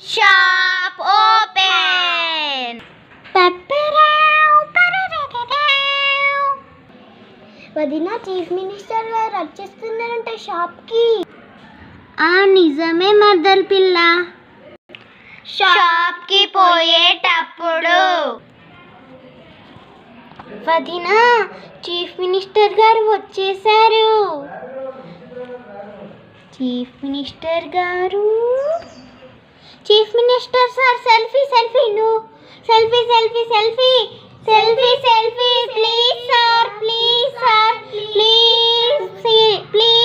Shop open. వదిన, chief minister గారు వచ్చేస్తున్నారంట షాప్కి. నిజమే మర్దల్ పిల్ల. షాప్కి పోయేటప్పుడు వదిన, చీఫ్ మినిస్టర్ గారు వచ్చేసారు. చీఫ్ మినిస్టర్ గారు, chief minister sir, selfie selfie, selfie selfie selfie selfie selfie, please sir, please sir, please please